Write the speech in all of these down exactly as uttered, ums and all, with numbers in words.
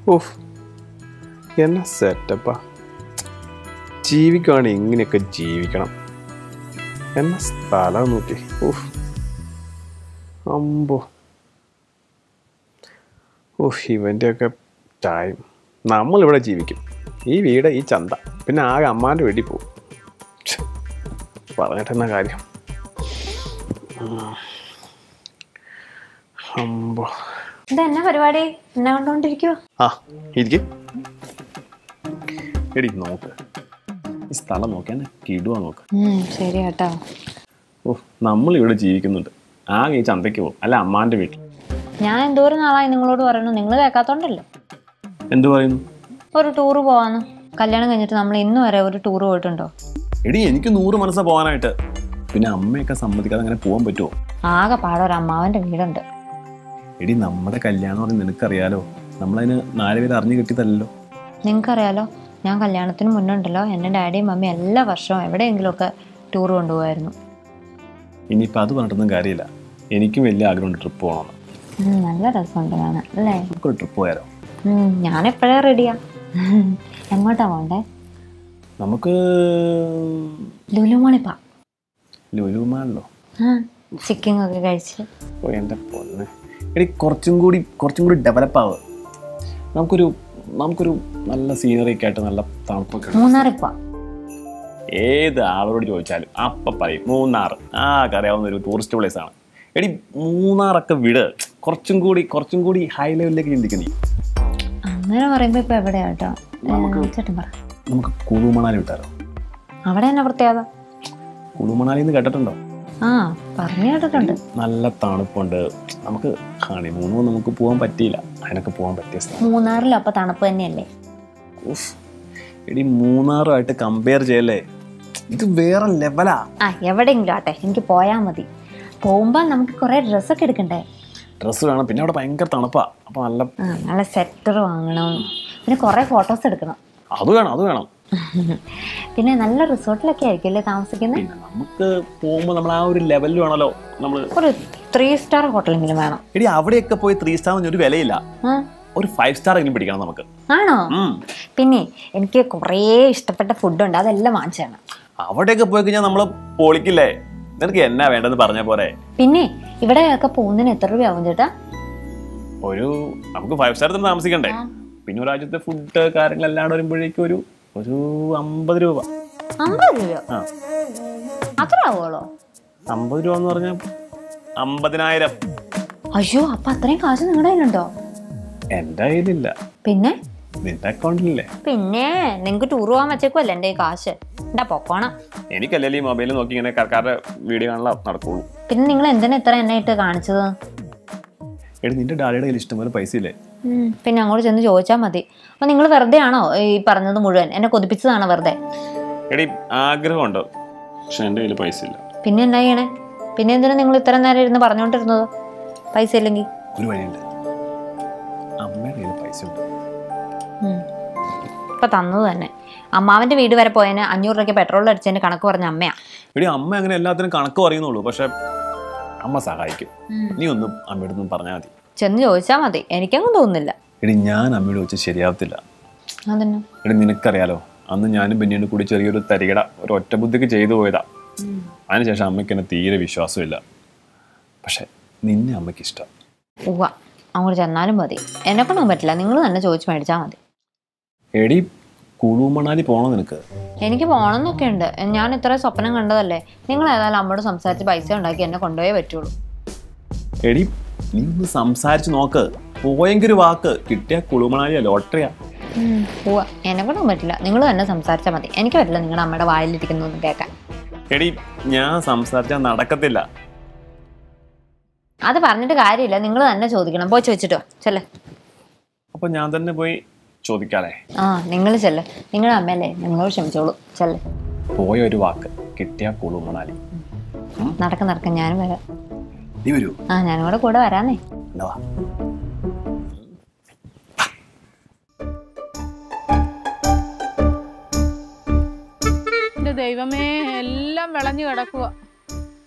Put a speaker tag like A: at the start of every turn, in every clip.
A: Of, എന്നാ സെറ്റപ്പാ. ജീവിക്കുകയാണെങ്കിൽ ഇങ്ങനെയൊക്കെ ജീവിക്കണം. എന്നാ സ്ഥലം നോക്കി. ഓഫ് അമ്പോ. ഓഹ് ഇവൻ്റെയൊക്കെ ടൈം. നമ്മളിവിടെ ജീവിക്കും. ഈ വീട്, ഈ ചന്ത, പിന്നെ ആകെ അമ്മാൻ്റെ വീട്ടിൽ പോകും. പറഞ്ഞിട്ടെന്നാ കാര്യം. അമ്പോ.
B: ഇതെന്നാ പരിപാടി? എന്നെ കണ്ടോണ്ടിരിക്കുവോ?
A: ആ ഇരിക്കും. എടി നോക്ക്, ഈ സ്ഥലം നോക്കിയാൽ കിടുവാ നോക്ക്.
B: ശരി കേട്ടോ.
A: ഓഹ് നമ്മളിവിടെ ജീവിക്കുന്നുണ്ട്. ആകെ ഈ ചന്തയ്ക്ക് പോകും, അല്ല അമ്മാൻ്റെ വീട്ടിൽ.
B: ഞാൻ എന്തോരം നാളായി നിങ്ങളോട് പറയുന്നു, നിങ്ങൾ കേൾക്കാത്തോണ്ടല്ലോ.
A: എന്തു പറയുന്നു?
B: ഒരു ടൂറ് പോവാന്ന്. കല്യാണം കഴിഞ്ഞിട്ട് നമ്മൾ ഇന്ന് വരെ ഒരു ടൂർ പോയിട്ടുണ്ടോ?
A: എടി എനിക്ക് നൂറ് മനസ്സാ പോകാനായിട്ട്. പിന്നെ അമ്മയൊക്കെ സമ്മതിക്കാതെ അങ്ങനെ പോകാൻ പറ്റുമോ?
B: ആകെ പാടെ ഒരു അമ്മാവൻ്റെ വീടുണ്ട്.
A: എടി നമ്മുടെ കല്യാണം പറഞ്ഞ് നിനക്കറിയാലോ, നമ്മളതിന് നാല് പേര് അറിഞ്ഞു കിട്ടിയതല്ലോ.
B: നിങ്ങൾക്കറിയാലോ, ഞാൻ കല്യാണത്തിന് മുന്നുണ്ടല്ലോ എൻ്റെ ഡാഡിയും മമ്മിയും എല്ലാ വർഷവും എവിടെയെങ്കിലുമൊക്കെ ടൂർ കൊണ്ടുപോകായിരുന്നു.
A: ഇനിയിപ്പോൾ അത് പറഞ്ഞിട്ടൊന്നും കാര്യമില്ല. എനിക്കും വലിയ ആഗ്രഹമുണ്ട് ട്രിപ്പ് പോകണമെന്ന്.
B: നല്ല രസമുണ്ട് കാണാൻ അല്ലേ?
A: നമുക്കൊരു ട്രിപ്പ് പോയാലോ?
B: ഞാനെപ്പോഴേ റെഡിയാ. എങ്ങോട്ടാ പോണ്ടേ?
A: നമുക്ക്
B: ലുലുമാളിപ്പാ.
A: ലുലുമാളിലോ?
B: ചിക്കൻ ഒക്കെ കഴിച്ച്.
A: ഓ എൻ്റെ പൊന്നെ. എടി കുറച്ചും കൂടി കുറച്ചും കൂടി ഡെവലപ്പ് ആവുക. നമുക്കൊരു നമുക്കൊരു നല്ല സീനറി ഒക്കെ ആയിട്ട് നല്ല തണുപ്പൊക്കെ.
B: മൂന്നാറിപ്പാ.
A: ഏത് ആളോട് ചോദിച്ചാലും അപ്പം പറയും മൂന്നാർ. ആ അറിയാവുന്ന ഒരു ടൂറിസ്റ്റ് പ്ലേസ് ആണ്. എടി മൂന്നാറൊക്കെ വിട്. കുറച്ചും കൂടി കുറച്ചും കൂടി ഹൈ ലെവലിലേക്ക് ചിന്തിക്കും നീ.
B: അങ്ങനെ പറയുമ്പോ ഇപ്പൊ എവിടെയാ കേട്ടോ? ചേട്ടൻ പറ.
A: നമുക്ക് കുളു മണാലി വിട്ടാലോ?
B: അവിടെ എന്നാ പ്രത്യേകത?
A: കുളു മണാലി എന്ന് കേട്ടിട്ടുണ്ടോ?
B: ആ പറഞ്ഞു കേട്ടിട്ടുണ്ട്.
A: നല്ല തണുപ്പുണ്ട്. നമുക്ക് ഹണിമൂണും നമുക്ക് പോകാൻ പറ്റിയില്ല. അതിനൊക്കെ പോകാൻ പറ്റിയ സ്ഥലം.
B: മൂന്നാറിൽ അപ്പൊ തണുപ്പ് തന്നെയല്ലേ?
A: എടി മൂന്നാറുമായിട്ട് കമ്പയർ ചെയ്യല്ലേ, ഇത് വേറെ ലെവലാ.
B: ആ എവിടെയെങ്കിലും ആട്ടെ, എനിക്ക് പോയാ മതി. പോകുമ്പോ നമുക്ക് കുറെ ഡ്രസ്സൊക്കെ എടുക്കണ്ടേ?
A: ഡ്രസ്സ് വേണം. പിന്നെ അവിടെ ഭയങ്കര തണുപ്പാ. അപ്പൊ നല്ല
B: നല്ല സെറ്റർ വാങ്ങണം. പിന്നെ കുറെ ഫോട്ടോസ് എടുക്കണം.
A: അത് വേണം അത് വേണം
B: പിന്നെ നല്ല റിസോർട്ടിലൊക്കെ ആയിരിക്കും അല്ലേ താമസിക്കുന്നത്?
A: നമുക്ക് പോകുമ്പോ നമ്മൾ ആ ഒരു ലെവലിൽ വേണല്ലോ. നമ്മള്
B: ഒരു ത്രീ സ്റ്റാർ ഹോട്ടലെങ്കിലും വേണം.
A: എടി അവിടെയൊക്കെ പോയി ത്രീ സ്റ്റാർ ഒരു വിലയില്ല. ഒരു ഫൈവ് സ്റ്റാർ എങ്കിലും പിടിക്കണം നമുക്ക്.
B: ആണോ? പിന്നെ എനിക്ക് കുറേ ഇഷ്ടപ്പെട്ട ഫുഡുണ്ട്, അതെല്ലാം വാങ്ങിച്ചു തരണം.
A: അവിടെയൊക്കെ പോയി കഴിഞ്ഞാൽ നമ്മള് പൊളിക്കില്ലേ? നിനക്ക് എന്നാ വേണ്ടെന്ന് പറഞ്ഞ പോലെ.
B: പിന്നെ ഇവിടെയൊക്കെ പോകുന്നതിന് എത്ര രൂപയാവും ചേട്ടാ? ഒരു
A: നമുക്ക് ഫൈവ് സ്റ്റാർ തന്നെ താമസിക്കണ്ടേ? പിന്നെ ഒരാഴ്ചത്തെ ഫുഡ് കാര്യങ്ങളെല്ലാം വരുമ്പോഴേക്കും ഒരു ഒരു അമ്പത് രൂപ.
B: അമ്പത് രൂപ അത്ര ആവുള്ളോ?
A: അമ്പത് രൂപ എന്ന് പറഞ്ഞാൽ അമ്പതിനായിരം.
B: അയ്യോ, അപ്പൊ അത്രയും കാശ് നിങ്ങളുടെ കയ്യിലുണ്ടോ?
A: എന്റെ കയ്യിലില്ല.
B: പിന്നെ
A: നിന്റെ അക്കൗണ്ടിലല്ലേ?
B: പിന്നെ നിങ്ങക്ക് ടൂർ പോകാൻ വെച്ചേക്കുമല്ലേ എന്റെ കാശ്. എന്താ പൊക്കോണം.
A: എനിക്കല്ലേ ഈ മൊബൈലിൽ നോക്കി ഇങ്ങനെ കറക്കാരുടെ വീഡിയോ കാണാൻ നടക്കുള്ളൂ.
B: പിന്നെ നിങ്ങൾ എന്തിനാ ഇത്ര എന്നെ ഇട്ട് കാണിച്ചത്?
A: എടി നിന്റെ ഡാഡിയുടെ കയ്യിൽ ഇഷ്ടംപോലെ പൈസ ഇല്ലേ?
B: പിന്നെ അങ്ങോട്ട് ചെന്ന് ചോദിച്ചാൽ മതി. അപ്പൊ നിങ്ങൾ വെറുതെ ആണോ ഈ പറഞ്ഞത് മുഴുവൻ? എന്നെ കൊതിപ്പിച്ചതാണോ വെറുതെ?
A: എടി ആഗ്രഹമുണ്ട്, പക്ഷെ എന്റെ കയ്യിൽ പൈസ ഇല്ല.
B: പിന്നെ എന്താ ചെയ്യണേ? പിന്നെ എന്തിനാ നിങ്ങൾ ഇത്ര നേരം ഇരുന്ന് പറഞ്ഞോണ്ടിരുന്നത് പൈസ ഇല്ലെങ്കിൽ?
A: ഒരു വഴിയുണ്ട്, അമ്മയുടെ കയ്യിൽ പൈസ ഉണ്ട്.
B: ഇപ്പൊ തന്നത് തന്നെ. അമ്മാവന്റെ വീട് വരെ പോയതിന് അഞ്ഞൂറ് രൂപയ്ക്ക് പെട്രോൾ അടിച്ചതിന്റെ കണക്ക് പറഞ്ഞ അമ്മയാ.
A: എടി അമ്മ അങ്ങനെ എല്ലാത്തിനും കണക്ക് പറയുന്നുള്ളൂ, പക്ഷെ അമ്മ സഹായിക്കും. നീ ഒന്നും അമ്മയോട് ഒന്നും പറഞ്ഞാൽ മതി.
B: ചെന്ന് ചോദിച്ചാൽ മതി. എനിക്കങ്ങും തോന്നുന്നില്ല.
A: എടി ഞാൻ അമ്മയോട് ചോദിച്ചാൽ ശരിയാവത്തില്ല.
B: അതന്നെ.
A: എടി നിനക്കറിയാലോ, അന്ന് ഞാനും പിന്നീട് കൂടി ചെറിയൊരു തരികട ഒരു ഒറ്റ ബുദ്ധിക്ക് ചെയ്തു പോയതാ. അതിനുശേഷം അമ്മയ്ക്ക് എന്നെ തീരെ വിശ്വാസമില്ല. പക്ഷെ നിന്നെ അമ്മയ്ക്ക് ഇഷ്ടം.
B: ഉവ്വ, അങ്ങോട്ട് ചെന്നാലും മതി. എന്നെ കൊണ്ടൊന്നും പറ്റില്ല. നിങ്ങൾ തന്നെ ചോദിച്ചു മേടിച്ചാൽ മതി.
A: എടി കുളു മണാലി പോണോ നിനക്ക്?
B: എനിക്ക് പോകണമെന്നൊക്കെ ഉണ്ട്. ഞാൻ ഇത്ര സ്വപ്നം കണ്ടതല്ലേ. നിങ്ങൾ ഏതായാലും അമ്മയോട് സംസാരിച്ച് പൈസ ഉണ്ടാക്കി എന്നെ കൊണ്ടുപോയേ പറ്റുള്ളൂ.
A: എടി നീ ഒന്ന് സംസാരിച്ച് നോക്ക്. പോയെങ്കിൽ വാക്ക് കിട്ടിയ കുളു മണാലിയാ ലോട്ടറിയാ.
B: ഉവ്വ, എന്നെ കൊണ്ടൊന്നും പറ്റില്ല. നിങ്ങൾ തന്നെ സംസാരിച്ചാൽ മതി. എനിക്ക് പറ്റില്ല നിങ്ങളുടെ അമ്മയുടെ വായിലിരിക്കുന്നൊന്നും കേൾക്കാൻ.
A: എടി ഞാൻ സംസാരിച്ചാൽ നടക്കത്തില്ല.
B: അത് പറഞ്ഞിട്ട് കാര്യമില്ല. നിങ്ങൾ തന്നെ ചോദിക്കണം. പോയി ചോദിച്ചിട്ടോ ചെല്ലേ.
A: അപ്പൊ ഞാൻ തന്നെ പോയി ചോദിക്കാലേ?
B: ആ, നിങ്ങൾ ചെല്ലേ. നിങ്ങളുടെ അമ്മയല്ലേ, നിങ്ങളോട് ക്ഷമിച്ചോളൂ. ചെല്ലേ.
A: പോയ ഒരു വാക്ക് കിട്ടിയ കുളു മണാലി.
B: നടക്ക നടക്ക ഞാനും വരാം.
A: നീ വരൂ?
B: ആ, ഞാനും കൂടെ കൂടെ വരാന്നേ.
C: ദൈവമേ, എല്ലാം വിളഞ്ഞു കിടക്കുക.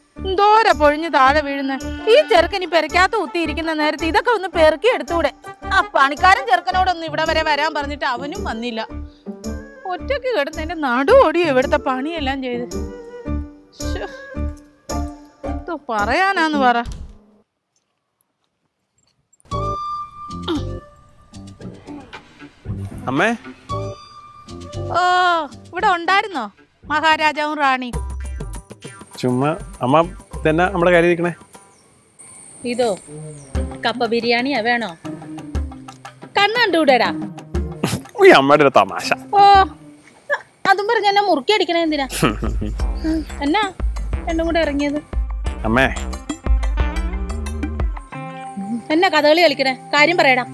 C: എന്തോര പൊഴിഞ്ഞ് താഴെ വീഴുന്ന ഈ ചെറുക്കനി പെരക്കാത്ത കുത്തിയിരിക്കുന്ന നേരത്തെ ഇതൊക്കെ ഒന്ന് പെറുക്കി എടുത്തൂടെ? ആ പണിക്കാരൻ ചെറുക്കനോടൊന്നും ഇവിടെ വരെ വരാൻ പറഞ്ഞിട്ട് അവനും വന്നില്ല. ഒറ്റക്ക് കിടന്ന് എന്റെ നടു ഓടിയോ ഇവിടുത്തെ പണിയെല്ലാം ചെയ്ത്. എന്തോ പറയാനാന്ന് പറ.
A: അമ്മേ
C: ഓ ഇവിടെ ഉണ്ടായിരുന്നോ മഹാരാജാവും റാണിയും?
A: ചുമ്മാ അമ്മ തന്നെ നമ്മുടെ കാര്യം ഇരിക്കണേ.
C: ഇതോ കപ്പ ബിരിയാണിയാ വേണോ? കണ്ണ് കണ്ടുകൂടെടാ
A: അമ്മയുടെ ഒരു തമാശ.
C: ഓ അതും പറഞ്ഞ എന്നെ മുറുക്കി അടിക്കണേ എന്തിനാ? എന്നാ രണ്ടും കൂടെ ഇറങ്ങിയത്?
A: അമ്മേ
C: എന്നാ കഥകളി കളിക്കണേ? കാര്യം പറയടാ.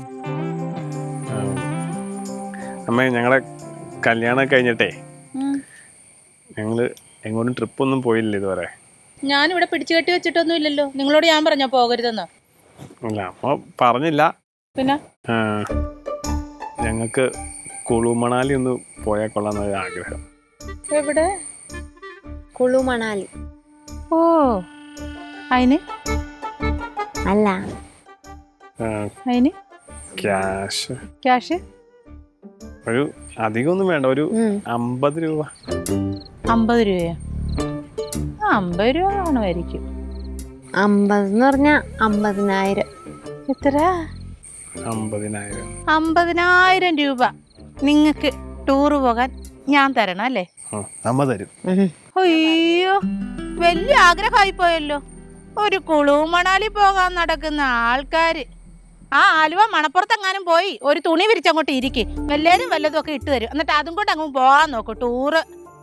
A: അമ്മേ ഞങ്ങളെ കല്യാണം കഴിഞ്ഞിട്ടേ ഞങ്ങള് എങ്ങോട്ടും ട്രിപ്പ് ഒന്നും പോയില്ല ഇതുവരെ.
C: ഞാനിവിടെ പിടിച്ചു കെട്ടി വെച്ചിട്ടൊന്നും ഇല്ലല്ലോ. നിങ്ങളോട് ഞാൻ പറഞ്ഞോ പോകരുതെന്ന്?
A: അല്ല അമ്മ പറഞ്ഞില്ല.
C: പിന്നെ
A: ഞങ്ങൾക്ക് കുളു മണാലി ഒന്ന് പോയാൽ കൊള്ളാന്നൊരു ആഗ്രഹം.
C: എവിടെ?
B: കുളു മണാലി.
C: ഓ അയിന്
B: അല്ല
C: അയിന്
A: ക്യാഷ്
C: ക്യാഷ്
A: ഒരു അധികമൊന്നും വേണ്ട, ഒരു അമ്പത് രൂപ.
C: അമ്പത് രൂപയോ? അമ്പത് രൂപ കാണുമായിരിക്കും.
B: അമ്പത് എന്ന് പറഞ്ഞ അമ്പതിനായിരം.
C: എത്ര?
A: അമ്പതിനായിരം.
C: അമ്പതിനായിരം രൂപ നിങ്ങക്ക് ടൂറ് പോകാൻ ഞാൻ തരണം അല്ലേ?
A: അമ്മ തരും.
C: അയ്യോ വലിയ ആഗ്രഹമായി പോയല്ലോ. ഒരു കുളു മണാലി പോകാൻ നടക്കുന്ന ആൾക്കാര് ആ ആലുവ മണപ്പുറത്തെങ്ങാനും പോയി ഒരു തുണി വിരിച്ചങ്ങോട്ട് ഇരിക്കും, വല്ലേരും വല്ലതും ഒക്കെ ഇട്ട് തരും. എന്നിട്ട് അതും കൊണ്ട് അങ്ങ് പോകാൻ നോക്കും ടൂറ്.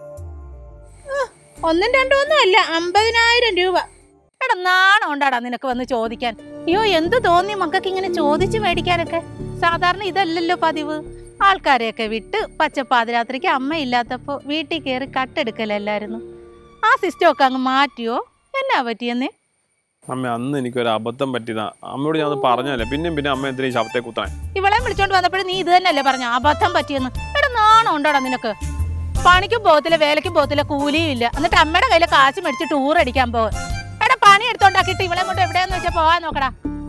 C: ഒന്നും രണ്ടും ഒന്നും അല്ല, അമ്പതിനായിരം രൂപ. എടാ നാണം ഉണ്ടാടാ നിനക്ക് വന്ന് ചോദിക്കാൻ? അയ്യോ എന്ത് തോന്നി മക്കൾക്ക് ഇങ്ങനെ ചോദിച്ചു മേടിക്കാനൊക്കെ? സാധാരണ ഇതല്ലല്ലോ പതിവ്. ആൾക്കാരെയൊക്കെ വിട്ട് പച്ചപ്പാതിരാത്രിക്ക് അമ്മയില്ലാത്തപ്പോ വീട്ടിൽ കയറി കട്ടെടുക്കലല്ലായിരുന്നു. ആ സിസ്റ്റം ഒക്കെ അങ്ങ് മാറ്റിയോ? എന്നാ പറ്റിയെന്നേ?
A: അമ്മ അന്ന് എനിക്കൊരു അബദ്ധം പറ്റിയതാ. അമ്മയോട് ഞാൻ പറഞ്ഞല്ലേ, പിന്നെ പിന്നെ അമ്മ എന്തിനാ ശബ്ദത്തെ കുത്താൻ?
C: ഇവളെ വിളിച്ചോണ്ട് വന്നപ്പോഴും നീ ഇത് തന്നെയല്ലേ പറഞ്ഞ അബദ്ധം പറ്റിയെന്ന്? എടാ നാണം ഉണ്ടോടാ നിനക്ക്? പണിക്കും പോകത്തില്ല, വേലയ്ക്കും പോകത്തില്ല, കൂലിയും ഇല്ല. എന്നിട്ട് അമ്മയുടെ കയ്യിലെ കാശ് മേടിച്ച് ടൂർ അടിക്കാൻ പോവാ. എടാ പണി എടുത്തോണ്ടാക്കിട്ട് ഇവളെ കൊണ്ട് എവിടെയാന്ന് വെച്ചാൽ പോവാൻ നോക്കടാ.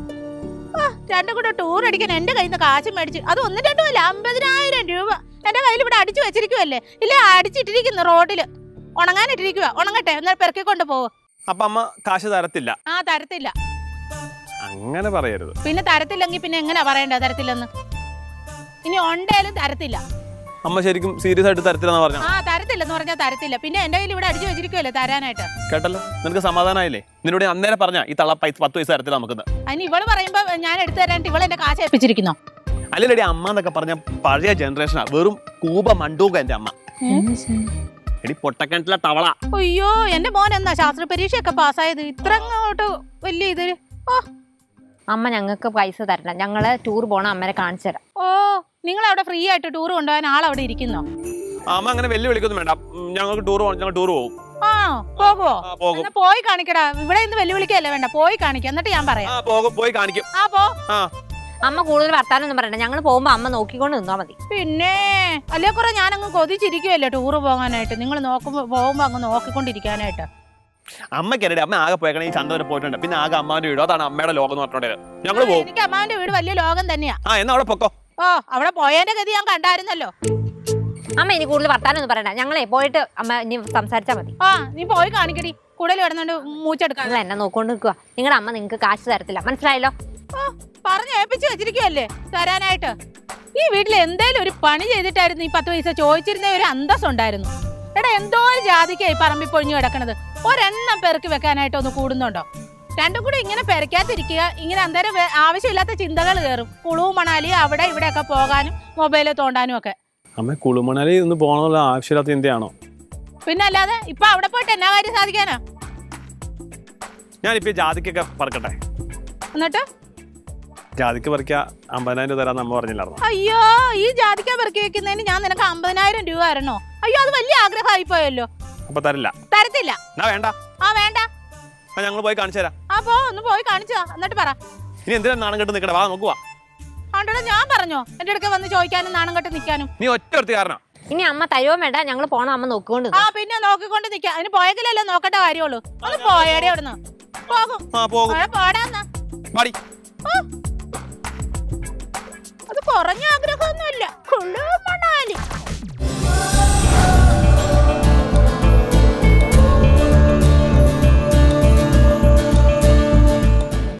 C: രണ്ടും കൂടെ ടൂർ അടിക്കാൻ എന്റെ കയ്യിൽ നിന്ന് കാശ് മേടിച്ച്, അത് ഒന്നും രണ്ടും അല്ല, അമ്പതിനായിരം രൂപ എന്റെ കയ്യിൽ ഇവിടെ അടിച്ചു വെച്ചിരിക്കുവല്ലേ? ഇല്ല അടിച്ചിട്ടിരിക്കുന്നു റോഡില്, ഉണങ്ങാനിട്ടിരിക്കുക. ഉണങ്ങട്ടെ എന്നാൽ പെറുക്കിക്കൊണ്ട് പോവും.
A: അപ്പൊ അമ്മ കാശ് തരത്തില്ല?
C: ആ തരത്തില്ല.
A: അങ്ങനെ പറയരുത്.
C: പിന്നെ തരത്തില്ലെങ്കിൽ പിന്നെ എങ്ങനെയാ പറയണ്ടേ തരത്തില്ലെന്ന്? ഇനി ഉണ്ടേലും തരത്തില്ല.
A: അമ്മ ശരിക്കും സീരിയസ് ആയിട്ട് തരത്തില്ലെന്ന് പറഞ്ഞു?
C: ആ തരത്തില്ലെന്ന് പറഞ്ഞാൽ തരത്തില്ല. പിന്നെ എന്റെ കയ്യിൽ ഇവിടെ അടിച്ചു വെച്ചിരിക്കുവല്ലേ തരാനായിട്ട്.
A: കേട്ടല്ലോ, നിനക്ക് സമാധാനമായില്ലേ? നിന്നോട് അന്നേരം പറഞ്ഞ ഈ തള്ള പൈസ പത്ത് പൈസ തരത്തില്ല നമുക്ക്.
C: അതിന് ഇവള് പറയുമ്പോ ഞാൻ എടുത്തു തരാനായിട്ട് ഇവളെ എന്റെ കാശ് ഏൽപ്പിച്ചിരിക്കുന്നോ?
A: അല്ലടി, അമ്മ എന്നൊക്കെ പറഞ്ഞ പഴയ ജനറേഷനാ, വെറും കൂപ മണ്ടൂക എന്റെ അമ്മ. എടി പൊട്ടക്കിണറ്റിലെ തവള.
C: അയ്യോ എന്റെ മോൻ എന്നാ ശാസ്ത്ര പരീക്ഷയൊക്കെ പാസ്സായത്? ഇത്ര അങ്ങോട്ട് വലിയ ഇത്. ഓ
B: അമ്മ ഞങ്ങൾക്ക് പൈസ തരണം, ഞങ്ങള് ടൂർ പോണ അമ്മനെ കാണിച്ചു തരാം.
C: ഓ നിങ്ങൾ അവിടെ ഫ്രീ ആയിട്ട് ടൂർ കൊണ്ടുപോകാൻ ആളവിടെ ഇരിക്കുന്നോ?
A: അമ്മ അങ്ങനെ വെല്ലു വിളിക്കൊന്നും വേണ്ട, ഞങ്ങൾക്ക് ടൂർ പോകണം, ഞങ്ങൾ ടൂർ പോകും.
C: ആ പോകുവോ? പോയി കാണിക്കടാ. ഇവിടെ നിന്ന് വെല്ലുവിളിക്കല്ലേ വേണ്ട, പോയി കാണിക്കാം, എന്നിട്ട് ഞാൻ പറയാം.
A: പോയി കാണിക്കും.
C: ആ പോ.
B: അമ്മ കൂടുതൽ വർത്താനൊന്നും പറയണ്ട, ഞങ്ങൾ പോകുമ്പോ അമ്മ നോക്കിക്കൊണ്ട് നിന്നാ മതി.
C: പിന്നെ അല്ലേ കുറെ ഞാനങ്ങ് കൊതിച്ചിരിക്കുവല്ലേ ടൂറ് പോകാനായിട്ട്. നിങ്ങൾ നോക്കുമ്പോ പോകുമ്പോ അങ്ങ് നോക്കിക്കൊണ്ടിരിക്കാനായിട്ട്.
A: അമ്മക്കല്ലേ അമ്മ ആകെ പോയക്കണേ, ഈ ചന്ത വരെ പോയിട്ടുണ്ട്. പിന്നെ ആകെ അമ്മാന്റെ വീട്, അതാണ് അമ്മയുടെ ലോകം എന്ന് പറഞ്ഞോണ്ടേ ഞങ്ങൾ പോകും.
C: എനിക്ക് അമ്മാന്റെ വീട് വലിയ ലോകം തന്നെയാ.
A: ആ എന്നാ അവിടെ പൊക്കോ.
C: ഓ അവിടെ പോയതിന്റെ ഗതി ഞാൻ കണ്ടായിരുന്നല്ലോ.
B: അമ്മ ഇനി കൂടുതൽ വർത്താനൊന്നും പറയണ്ട, ഞങ്ങളെ പോയിട്ട് അമ്മ ഇനി സംസാരിച്ചാ മതി.
C: ആ നീ പോയി കാണിക്കടി, കൂടുതൽ കിടന്നോണ്ട് മൂച്ചെടുക്കാൻ.
B: നിങ്ങൾ എന്നെ നോക്കൊണ്ട് നിൽക്കുക, നിങ്ങളുടെ അമ്മ നിങ്ങൾക്ക് കാശ് തരത്തില്ല, മനസ്സിലായല്ലോ?
C: പറഞ്ഞ് ഏൽപ്പിച്ച് വെച്ചിരിക്കുവല്ലേ തരാനായിട്ട്. ഈ വീട്ടിൽ എന്തേലും ഒരു പണി ചെയ്തിട്ടായിരുന്നു ഈ പത്ത് പൈസ ചോദിച്ചിരുന്ന ഒരു അന്തസ് ഉണ്ടായിരുന്നു. എടാ എന്തോ ജാതിക്കായി പറമ്പിൽ പൊഴിഞ്ഞു കിടക്കണത്, ഒരെണ്ണം പെറുക്കി വെക്കാനായിട്ട് ഒന്ന് കൂടുന്നുണ്ടോ? രണ്ടും കൂടി ഇങ്ങനെ പെരക്കാതിരിക്കുക, ഇങ്ങനെ അന്നേരം ആവശ്യമില്ലാത്ത ചിന്തകൾ കയറും. കുളു മണാലി അവിടെ ഇവിടെ ഒക്കെ പോകാനും മൊബൈലിൽ തോണ്ടാനും ഒക്കെ.
A: അമ്മ കുളുമണാലി ഒന്ന് പോകണമല്ലോ, ആവശ്യമില്ലാത്ത ചിന്തയാണോ?
C: പിന്നെ അല്ലാതെ ഇപ്പൊ അവിടെ പോയിട്ട് എന്നാ കാര്യം സാധിക്കാനാ?
A: ഞാനിപ്പോ ജാതിക്കൊക്കെ പറക്കട്ടെ.
C: എന്നിട്ട്
A: ജാതിക്ക് പറിക്കാ അമ്പതിനായിരം രൂപ തരാന്ന് അമ്മ പറഞ്ഞില്ലായിരുന്നു?
C: അയ്യോ ഈ ജാതിക്ക പെറുക്കി വെക്കുന്നതിന് ഞാൻ നിനക്ക് അമ്പതിനായിരം രൂപ തരണോ? അയ്യോ അത് വലിയ ആഗ്രഹമായി പോയല്ലോ.
A: അപ്പൊ തരില്ല?
C: തരത്തില്ല.
A: വേണ്ട.
C: ആ വേണ്ട,
A: ഞങ്ങൾ പോയി കാണിച്ചു തരാം.
C: ആ പോ, ഒന്ന് പോയി കാണിച്ചാ എന്നിട്ട് പറ.
A: ഇനി എന്തിനാ നാണം കെട്ട് നിക്കണേ? വാ നോക്കുവാ.
C: ആണ്ടോ ഞാൻ പറഞ്ഞോ എന്റെ അടുക്ക വന്ന് ചോദിക്കാനും നാണം കെട്ട് നിക്കാനും?
A: നീ ഒറ്റ ഒരുത്തി കാരണം.
B: ഇനി അമ്മ തരുവോ വേണ്ട, ഞങ്ങൾ പോണം, അമ്മ നോക്കിക്കൊണ്ട്.
C: ആ പിന്നെ നോക്കിക്കൊണ്ട് നിക്കാം. അതിന് പോയെങ്കിലല്ലേ നോക്കട്ടെ കാര്യമുള്ളൂ. ഒന്ന് പോയേടെ അവിടുന്ന്. പോകും. പോടാന്നാ. കുറഞ്ഞ ആഗ്രഹമൊന്നുമില്ല.